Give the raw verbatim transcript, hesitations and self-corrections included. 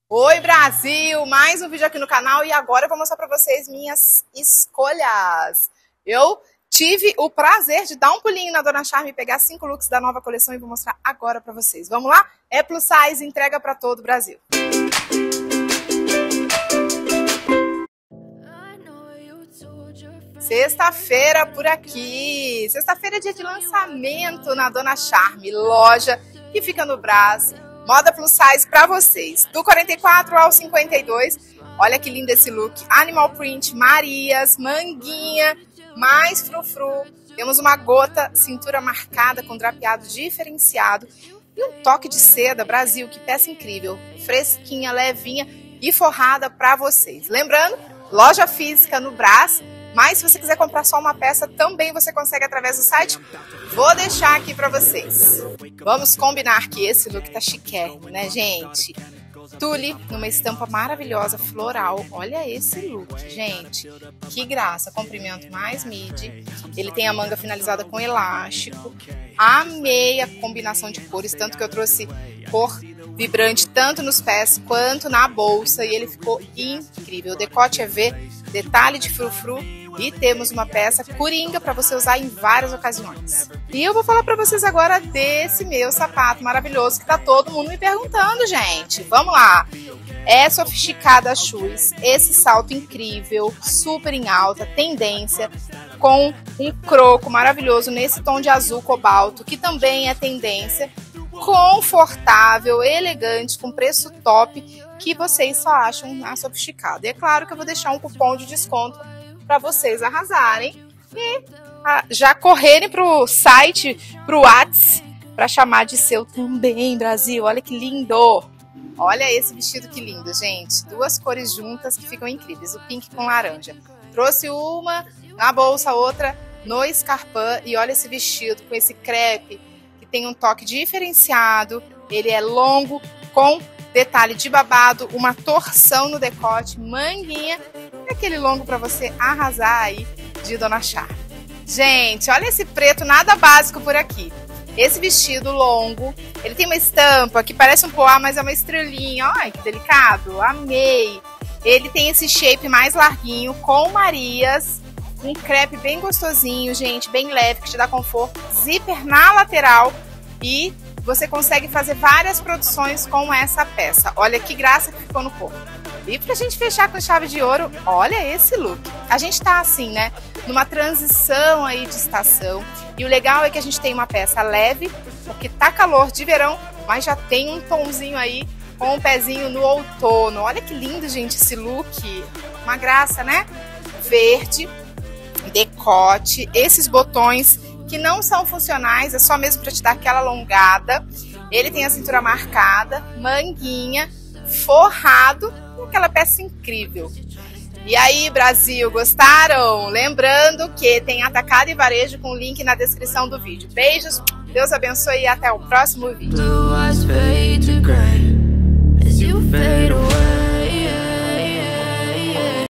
Oi Brasil, mais um vídeo aqui no canal e agora eu vou mostrar para vocês minhas escolhas. Eu tive o prazer de dar um pulinho na Dona Charme e pegar cinco looks da nova coleção e vou mostrar agora para vocês. Vamos lá? É plus size, entrega para todo o Brasil. Sexta-feira por aqui, sexta-feira é dia de lançamento na Dona Charme, loja que fica no Brás. Moda plus size pra vocês, do quarenta e quatro ao cinquenta e dois. Olha que lindo esse look. Animal print, Marias, manguinha, mais frufru. Temos uma gota, cintura marcada com drapeado diferenciado. E um toque de seda, Brasil, que peça incrível. Fresquinha, levinha e forrada pra vocês. Lembrando, loja física no Brás. Mas se você quiser comprar só uma peça, também você consegue através do site. Vou deixar aqui pra vocês. Vamos combinar que esse look tá chiquérrimo, né, gente? Tule numa estampa maravilhosa, floral. Olha esse look, gente. Que graça. Comprimento mais midi. Ele tem a manga finalizada com elástico. Amei a combinação de cores, tanto que eu trouxe cor vibrante tanto nos pés quanto na bolsa. E ele ficou incrível. O decote é V, detalhe de frufru. E temos uma peça coringa para você usar em várias ocasiões. E eu vou falar para vocês agora desse meu sapato maravilhoso que tá todo mundo me perguntando, gente. Vamos lá. É sofisticada shoes. Esse salto incrível, super em alta, tendência, com um croco maravilhoso nesse tom de azul cobalto, que também é tendência. Confortável, elegante, com preço top, que vocês só acham na sofisticada. E é claro que eu vou deixar um cupom de desconto para vocês arrasarem e ah, já correrem pro site, pro WhatsApp, para chamar de seu também, Brasil. Olha que lindo! Olha esse vestido que lindo, gente. Duas cores juntas que ficam incríveis, o pink com laranja. Trouxe uma na bolsa, outra no escarpão. E olha esse vestido com esse crepe, que tem um toque diferenciado. Ele é longo, com detalhe de babado, uma torção no decote, manguinha. É aquele longo para você arrasar aí de Dona Charme. Gente, olha esse preto nada básico por aqui. Esse vestido longo, ele tem uma estampa que parece um poá, mas é uma estrelinha. Olha que delicado, amei. Ele tem esse shape mais larguinho com Marias, um crepe bem gostosinho, gente, bem leve, que te dá conforto. Zíper na lateral e você consegue fazer várias produções com essa peça. Olha que graça que ficou no corpo. E pra gente fechar com chave de ouro, olha esse look. A gente tá assim, né, numa transição aí de estação. E o legal é que a gente tem uma peça leve, porque tá calor de verão, mas já tem um tomzinho aí com um pezinho no outono. Olha que lindo, gente, esse look. Uma graça, né? Verde, decote, esses botões que não são funcionais, é só mesmo para te dar aquela alongada. Ele tem a cintura marcada, manguinha, forrado, aquela peça incrível. E aí, Brasil, gostaram? Lembrando que tem atacado e varejo com link na descrição do vídeo. Beijos, Deus abençoe e até o próximo vídeo.